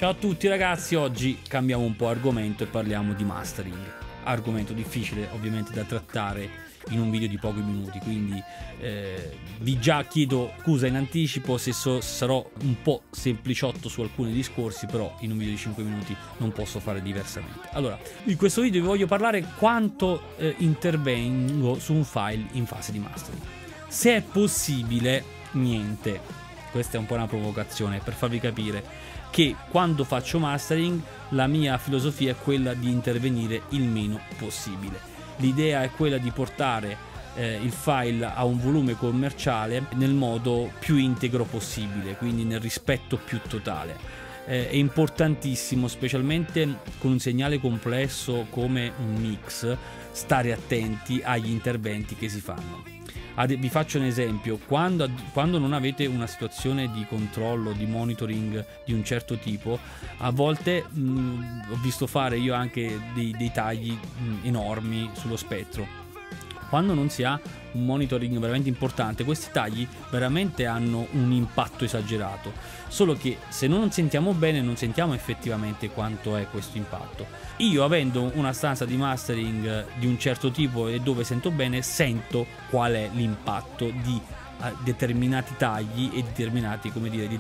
Ciao a tutti ragazzi, oggi cambiamo un po' argomento e parliamo di mastering. Argomento difficile ovviamente da trattare in un video di pochi minuti, quindi vi già chiedo scusa in anticipo se sarò un po' sempliciotto su alcuni discorsi, però in un video di 5 minuti non posso fare diversamente. Allora, in questo video vi voglio parlare quanto intervengo su un file in fase di mastering. Se è possibile, niente. Questa è un po' una provocazione per farvi capire che quando faccio mastering la mia filosofia è quella di intervenire il meno possibile. L'idea è quella di portare il file a un volume commerciale nel modo più integro possibile, quindi nel rispetto più totale. È importantissimo, specialmente con un segnale complesso come un mix, stare attenti agli interventi che si fanno. Vi faccio un esempio: quando non avete una situazione di controllo, di monitoring di un certo tipo, a volte ho visto fare io anche dei tagli enormi sullo spettro. Quando non si ha un monitoring veramente importante, questi tagli veramente hanno un impatto esagerato, solo che se non sentiamo bene non sentiamo effettivamente quanto è questo impatto. Io, avendo una stanza di mastering di un certo tipo e dove sento bene, sento qual è l'impatto di determinati tagli e determinate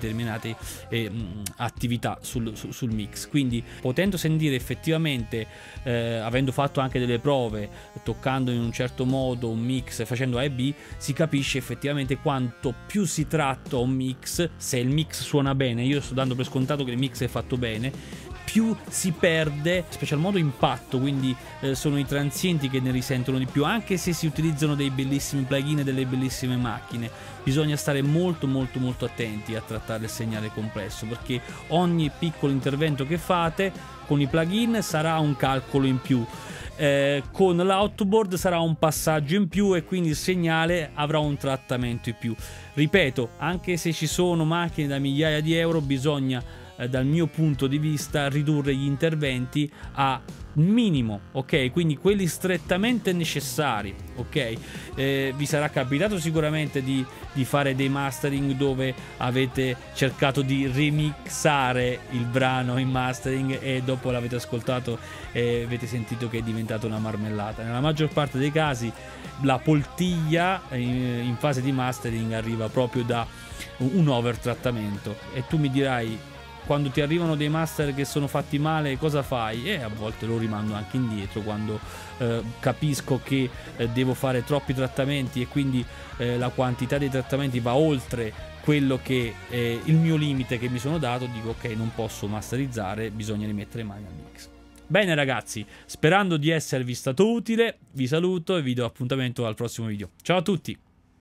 attività sul mix. Quindi, potendo sentire effettivamente, avendo fatto anche delle prove, toccando in un certo modo un mix, facendo A e B, si capisce effettivamente quanto più si tratta un mix. Se il mix suona bene, io sto dando per scontato che il mix è fatto bene, più si perde, special modo impatto, quindi sono i transienti che ne risentono di più, anche se si utilizzano dei bellissimi plugin e delle bellissime macchine. Bisogna stare molto attenti a trattare il segnale complesso, perché ogni piccolo intervento che fate con i plugin sarà un calcolo in più, con l'outboard sarà un passaggio in più e quindi il segnale avrà un trattamento in più. Ripeto, anche se ci sono macchine da migliaia di euro, bisogna dal mio punto di vista ridurre gli interventi a minimo, ok? Quindi quelli strettamente necessari, ok? Vi sarà capitato sicuramente di fare dei mastering dove avete cercato di remixare il brano in mastering e dopo l'avete ascoltato e avete sentito che è diventata una marmellata. Nella maggior parte dei casi la poltiglia in fase di mastering arriva proprio da un overtrattamento, e tu mi dirai: quando ti arrivano dei master che sono fatti male, cosa fai? E a volte lo rimando anche indietro quando capisco che devo fare troppi trattamenti e quindi la quantità dei trattamenti va oltre quello che è il mio limite che mi sono dato. Dico ok, non posso masterizzare, bisogna rimettere mani al mix. Bene ragazzi, sperando di esservi stato utile, vi saluto e vi do appuntamento al prossimo video. Ciao a tutti!